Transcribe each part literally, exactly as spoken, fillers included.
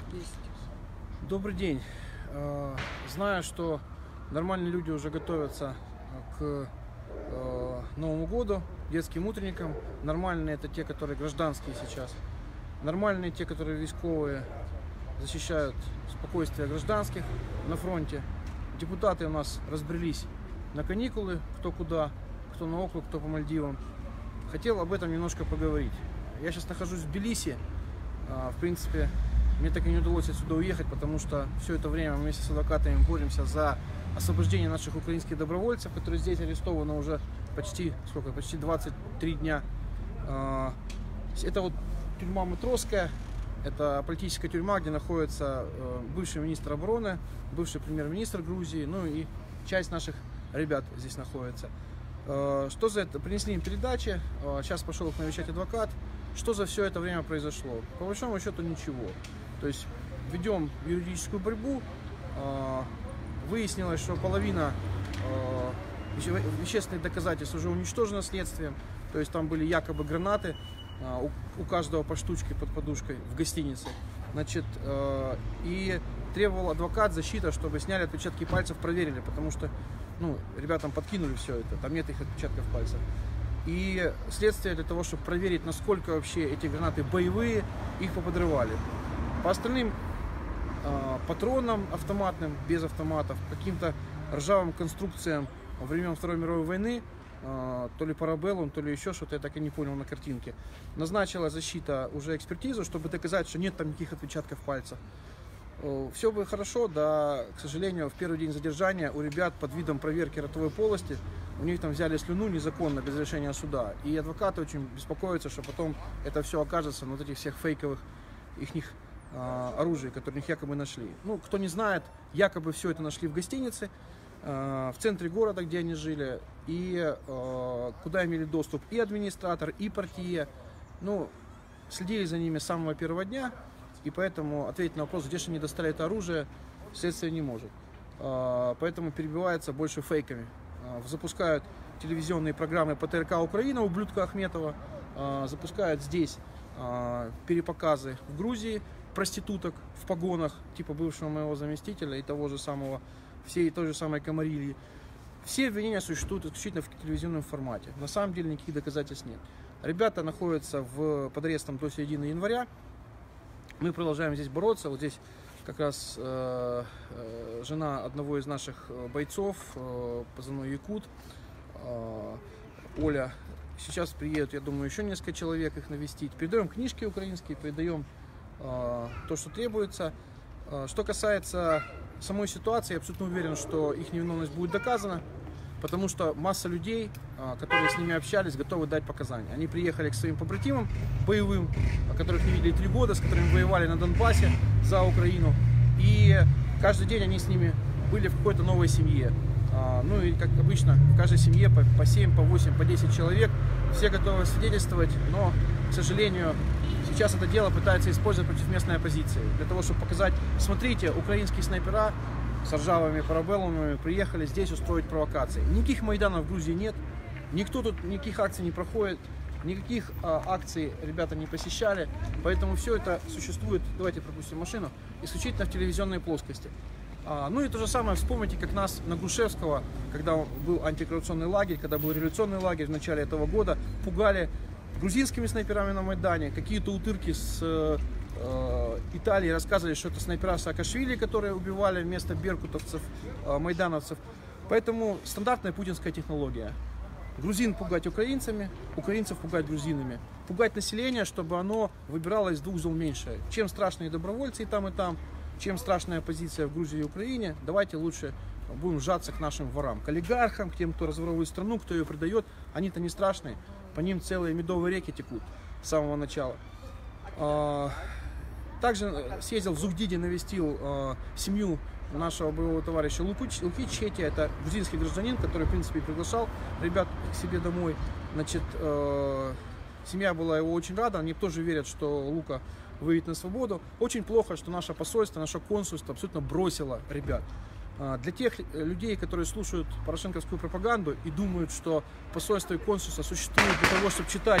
есть. Добрый день. Знаю, что нормальные люди уже готовятся к Новому году, детским утренникам. Нормальные — это те, которые гражданские сейчас. Нормальные — те, которые військовые, защищают спокойствие гражданских на фронте. Депутаты у нас разбрелись на каникулы, кто куда, кто на округ, кто по Мальдивам. Хотел об этом немножко поговорить. Я сейчас нахожусь в Тбилиси. В принципе, мне так и не удалось отсюда уехать, потому что все это время мы вместе с адвокатами боремся за освобождение наших украинских добровольцев, которые здесь арестованы уже почти, сколько, почти двадцать три дня. Это вот тюрьма Матроская, это политическая тюрьма, где находится бывший министр обороны, бывший премьер-министр Грузии, ну и часть наших ребят здесь находится. Что за это? Принесли им передачи, сейчас пошел их навещать адвокат. Что за все это время произошло? По большому счету ничего. То есть ведем юридическую борьбу. Выяснилось, что половина вещественных доказательств уже уничтожена следствием. То есть там были якобы гранаты, у каждого по штучке под подушкой в гостинице. Значит, и требовал адвокат, защита, чтобы сняли отпечатки пальцев, проверили, потому что, ну, ребятам подкинули все это, там нет их отпечатков пальцев. И следствие для того, чтобы проверить, насколько вообще эти гранаты боевые, их поподрывали. По остальным э, патронам автоматным, без автоматов, каким-то ржавым конструкциям времен Второй мировой войны, э, то ли парабеллум, то ли еще что-то, я так и не понял на картинке, назначила защита уже экспертизу, чтобы доказать, что нет там никаких отпечатков пальцев. Все бы хорошо, да, к сожалению, в первый день задержания у ребят под видом проверки ротовой полости, у них там взяли слюну незаконно, без решения суда. И адвокаты очень беспокоятся, что потом это все окажется на вот этих всех фейковых их э, оружий, которые у них якобы нашли. Ну, кто не знает, якобы все это нашли в гостинице, э, в центре города, где они жили, и э, куда имели доступ и администратор, и партия. Ну, следили за ними с самого первого дня. И поэтому ответить на вопрос, где же они достали это оружие, следствие не может. Поэтому перебивается больше фейками. Запускают телевизионные программы по ТРК Украина, ублюдка Ахметова. Запускают здесь перепоказы в Грузии проституток в погонах, типа бывшего моего заместителя и того же самого, всей той же самой Камарильи. Все обвинения существуют исключительно в телевизионном формате. На самом деле никаких доказательств нет. Ребята находятся в, под арестом до середины января. Мы продолжаем здесь бороться. Вот здесь как раз э, э, жена одного из наших бойцов, э, позывной Якут, э, Оля. Сейчас приедут, я думаю, еще несколько человек их навестить. Передаем книжки украинские, передаем э, то, что требуется. Э, что касается самой ситуации, я абсолютно уверен, что их невиновность будет доказана, потому что масса людей, которые с ними общались, готовы дать показания. Они приехали к своим побратимам боевым, которых не видели три года, с которыми воевали на Донбассе за Украину. И каждый день они с ними были в какой-то новой семье. Ну и, как обычно, в каждой семье по семь, по восемь, по десять человек. Все готовы свидетельствовать, но, к сожалению, сейчас это дело пытается использовать против местной оппозиции. Для того, чтобы показать, смотрите, украинские снайпера с ржавыми парабеллумами приехали здесь устроить провокации. Никаких майданов в Грузии нет, никто тут, никаких акций не проходит, никаких а, акций ребята не посещали, поэтому все это существует, давайте пропустим машину, исключительно в телевизионной плоскости. А, ну и то же самое, вспомните, как нас на Грушевского, когда был антикоррупционный лагерь, когда был революционный лагерь в начале этого года, пугали грузинскими снайперами на Майдане, какие-то утырки с Италии рассказывали, что это снайпера Саакашвили, которые убивали вместо беркутовцев, майдановцев. Поэтому стандартная путинская технология. Грузин пугать украинцами, украинцев пугать грузинами. Пугать население, чтобы оно выбирало из двух зол меньшее. Чем страшные добровольцы и там, и там, чем страшная оппозиция в Грузии и Украине, давайте лучше будем сжаться к нашим ворам, к олигархам, к тем, кто разворовывает страну, кто ее предает. Они-то не страшные, по ним целые медовые реки текут с самого начала. Также съездил в Зугдиде, навестил э, семью нашего боевого товарища Лукич, Лукич Чети. Это грузинский гражданин, который, в принципе, приглашал ребят к себе домой. Значит, э, семья была его очень рада. Они тоже верят, что Лука выйдет на свободу. Очень плохо, что наше посольство, наше консульство абсолютно бросило ребят. Э, для тех людей, которые слушают порошенковскую пропаганду и думают, что посольство и консульство существуют для того, чтобы читать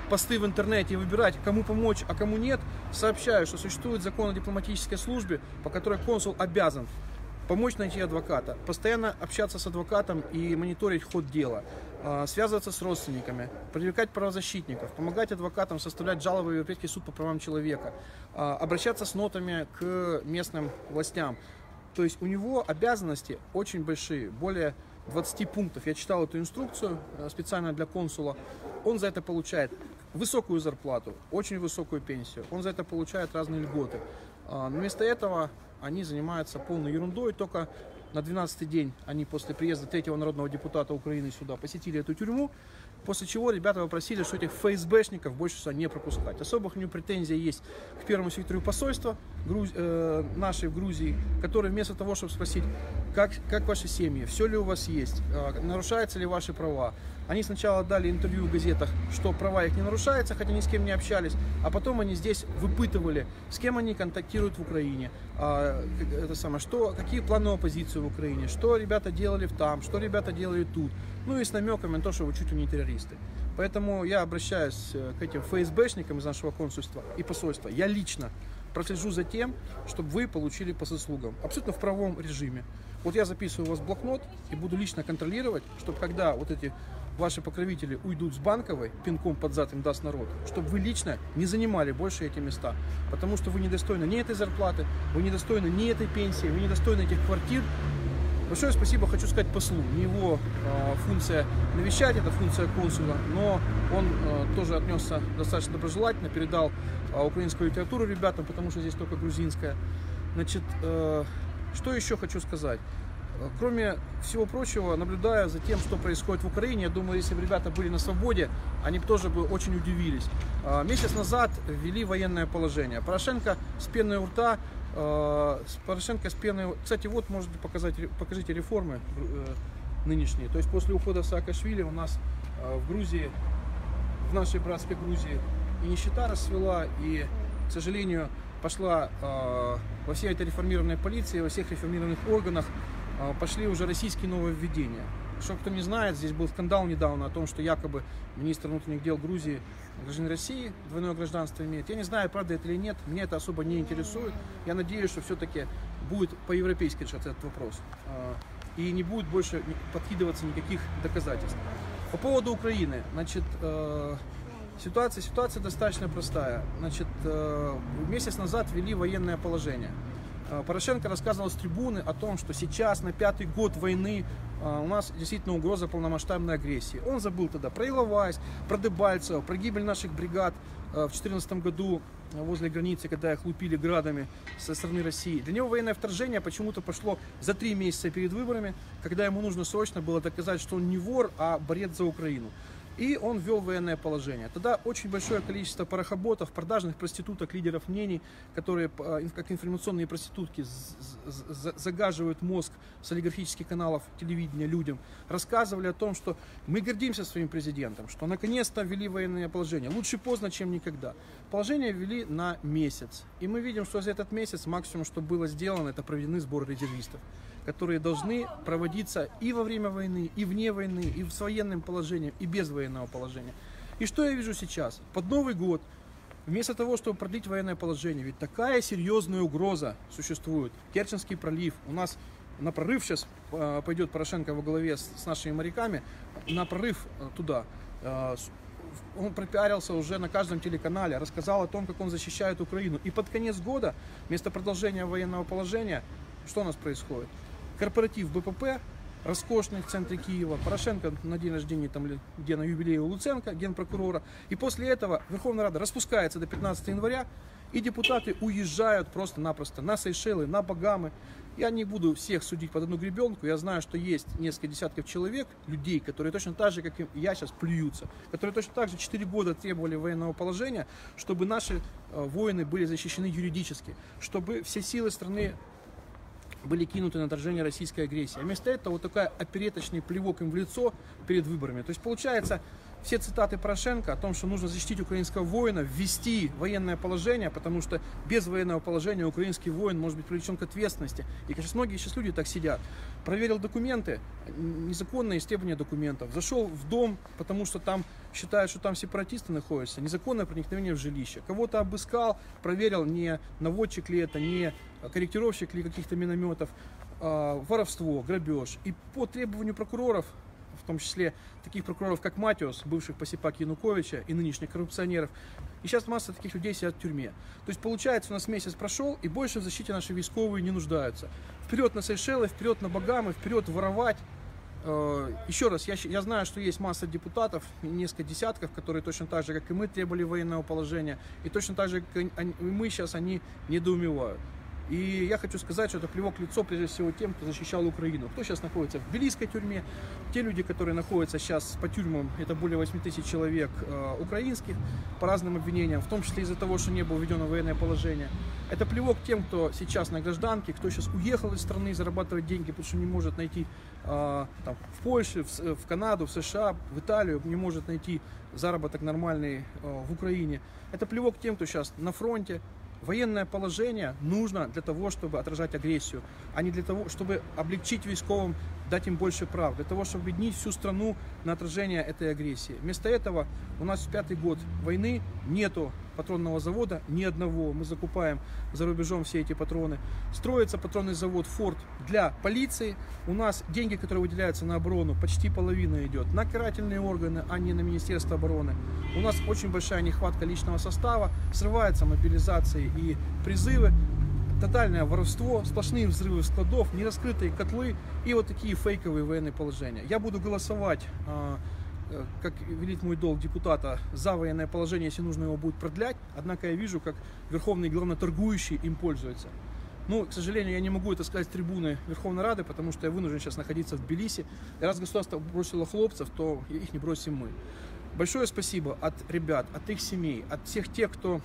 посты в интернете и выбирать, кому помочь, а кому нет, сообщаю, что существует закон о дипломатической службе, по которой консул обязан помочь найти адвоката, постоянно общаться с адвокатом и мониторить ход дела, связываться с родственниками, привлекать правозащитников, помогать адвокатам составлять жалобы в Европейский суд по правам человека, обращаться с нотами к местным властям. То есть у него обязанности очень большие, более двадцати пунктов. Я читал эту инструкцию специально для консула. Он за это получает высокую зарплату, очень высокую пенсию. Он за это получает разные льготы. Но вместо этого они занимаются полной ерундой. Только на двенадцатый день они после приезда третьего народного депутата Украины сюда посетили эту тюрьму, после чего ребята попросили, что этих ФСБшников больше сюда не пропускать. Особых у него претензий есть к первому секретарю посольства Груз... э, нашей в Грузии, который вместо того, чтобы спросить, как, как ваши семьи, все ли у вас есть, э, нарушаются ли ваши права, они сначала дали интервью в газетах, что права их не нарушаются, хотя ни с кем не общались, а потом они здесь выпытывали, с кем они контактируют в Украине, э, это самое, что, какие планы оппозиции в Украине, что ребята делали там, что ребята делали тут. Ну и с намеками на то, что вы чуть ли не террористы. Поэтому я обращаюсь к этим ФСБшникам из нашего консульства и посольства. Я лично прослежу за тем, чтобы вы получили по заслугам. Абсолютно в правовом режиме. Вот я записываю у вас блокнот и буду лично контролировать, чтобы когда вот эти ваши покровители уйдут с Банковой, пинком под зад им даст народ, чтобы вы лично не занимали больше эти места. Потому что вы недостойны ни этой зарплаты, вы недостойны ни этой пенсии, вы недостойны этих квартир. Большое спасибо хочу сказать послу. Не его э, функция навещать, это функция консула, но он э, тоже отнесся достаточно доброжелательно, передал э, украинскую литературу ребятам, потому что здесь только грузинская. Значит, э, что еще хочу сказать? Кроме всего прочего, наблюдая за тем, что происходит в Украине, я думаю, если бы ребята были на свободе, они бы тоже бы очень удивились. Э, месяц назад ввели военное положение. Порошенко с пеной у рта. Порошенко с пеной... Кстати, вот можете показать, покажите реформы э, нынешние. То есть после ухода Саакашвили у нас э, в Грузии, в нашей братской Грузии и нищета расцвела, и, к сожалению, пошла э, во всей этой реформированной полиции, во всех реформированных органах э, пошли уже российские нововведения. Что кто не знает, здесь был скандал недавно о том, что якобы министр внутренних дел Грузии гражданин России, двойное гражданство имеет. Я не знаю, правда это или нет, меня это особо не интересует. Я надеюсь, что все-таки будет по-европейски решаться этот вопрос. И не будет больше подкидываться никаких доказательств. По поводу Украины, значит, ситуация, ситуация достаточно простая. Значит, месяц назад ввели военное положение. Порошенко рассказывал с трибуны о том, что сейчас, на пятый год войны, у нас действительно угроза полномасштабной агрессии. Он забыл тогда про Иловайск, про Дебальцево, про гибель наших бригад в две тысячи четырнадцатом году возле границы, когда их лупили градами со стороны России. Для него военное вторжение почему-то пошло за три месяца перед выборами, когда ему нужно срочно было доказать, что он не вор, а борец за Украину. И он ввел военное положение. Тогда очень большое количество порохоботов, продажных проституток, лидеров мнений, которые, как информационные проститутки, загаживают мозг с олигархических каналов телевидения людям, рассказывали о том, что мы гордимся своим президентом, что наконец-то ввели военное положение. Лучше поздно, чем никогда. Положение ввели на месяц. И мы видим, что за этот месяц максимум, что было сделано, это проведены сборы резервистов, которые должны проводиться и во время войны, и вне войны, и с военным положением, и без военного положения. И что я вижу сейчас? Под Новый год, вместо того, чтобы продлить военное положение, ведь такая серьезная угроза существует. Керченский пролив, у нас на прорыв сейчас пойдет Порошенко во главе с нашими моряками, на прорыв туда. Он пропиарился уже на каждом телеканале, рассказал о том, как он защищает Украину. И под конец года, вместо продолжения военного положения, что у нас происходит? Корпоратив БПП, роскошный в центре Киева, Порошенко на день рождения, там, где на юбилее у Луценко, генпрокурора. И после этого Верховная Рада распускается до пятнадцатого января, и депутаты уезжают просто-напросто на Сейшелы, на Багамы. Я не буду всех судить под одну гребенку, я знаю, что есть несколько десятков человек, людей, которые точно так же, как и я сейчас, плюются, которые точно так же четыре года требовали военного положения, чтобы наши воины были защищены юридически, чтобы все силы страны были кинуты на отражение российской агрессии. А вместо этого вот такой опереточный плевок им в лицо перед выборами. То есть получается, все цитаты Порошенко о том, что нужно защитить украинского воина, ввести военное положение, потому что без военного положения украинский воин может быть привлечен к ответственности. И, конечно, многие сейчас люди так сидят. Проверил документы, незаконное истребование документов. Зашел в дом, потому что там считают, что там сепаратисты находятся. Незаконное проникновение в жилище. Кого-то обыскал, проверил, не наводчик ли это, не корректировщик ли каких-то минометов. Воровство, грабеж. И по требованию прокуроров, в том числе таких прокуроров, как Матиос, бывших посипак Януковича и нынешних коррупционеров. И сейчас масса таких людей сидят в тюрьме. То есть получается, у нас месяц прошел, и больше в защите наши військовые не нуждаются. Вперед на Сейшелы, вперед на Багамы, вперед воровать. Еще раз, я, я знаю, что есть масса депутатов, несколько десятков, которые точно так же, как и мы, требовали военного положения. И точно так же, как и мы, сейчас они недоумевают. И я хочу сказать, что это плевок в лицо, прежде всего, тем, кто защищал Украину. Кто сейчас находится в тбилисской тюрьме, те люди, которые находятся сейчас по тюрьмам, это более восьми тысяч человек э, украинских, по разным обвинениям, в том числе из-за того, что не было введено военное положение. Это плевок тем, кто сейчас на гражданке, кто сейчас уехал из страны зарабатывать деньги, потому что не может найти э, там, в Польше, в, в Канаду, в США, в Италию, не может найти заработок нормальный э, в Украине. Это плевок тем, кто сейчас на фронте. Военное положение нужно для того, чтобы отражать агрессию, а не для того, чтобы облегчить військовым, дать им больше прав, для того, чтобы объединить всю страну на отражение этой агрессии. Вместо этого у нас пятый год войны, нету патронного завода ни одного, мы закупаем за рубежом все эти патроны. Строится патронный завод «Форд» для полиции, у нас деньги, которые выделяются на оборону, почти половина идет на карательные органы, а не на Министерство обороны. У нас очень большая нехватка личного состава, срываются мобилизации и призывы, тотальное воровство, сплошные взрывы складов, нераскрытые котлы и вот такие фейковые военные положения. Я буду голосовать, как велит мой долг депутата, за военное положение, если нужно его будет продлять. Однако я вижу, как верховный главноторгующий им пользуется. Ну, к сожалению, я не могу это сказать с трибуны Верховной Рады, потому что я вынужден сейчас находиться в Тбилиси. И раз государство бросило хлопцев, то их не бросим мы. Большое спасибо от ребят, от их семей, от всех тех, кто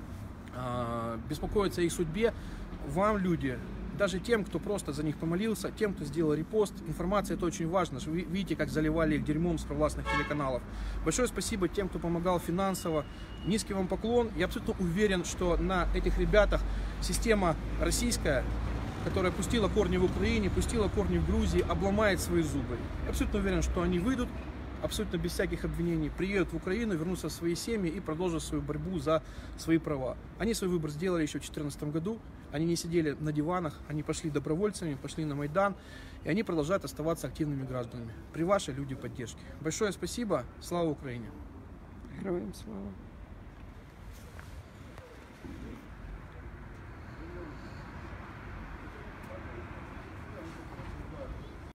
э, беспокоится о их судьбе. Вам, люди, даже тем, кто просто за них помолился, тем, кто сделал репост. Информация это очень важно. Вы видите, как заливали их дерьмом с провластных телеканалов. Большое спасибо тем, кто помогал финансово. Низкий вам поклон. Я абсолютно уверен, что на этих ребятах система российская, которая пустила корни в Украине, пустила корни в Грузии, обломает свои зубы. Я абсолютно уверен, что они выйдут, абсолютно без всяких обвинений, приедут в Украину, вернутся в свои семьи и продолжат свою борьбу за свои права. Они свой выбор сделали еще в две тысячи четырнадцатом году, они не сидели на диванах, они пошли добровольцами, пошли на Майдан, и они продолжают оставаться активными гражданами при вашей, люди, поддержке. Большое спасибо, слава Украине! Героям слава!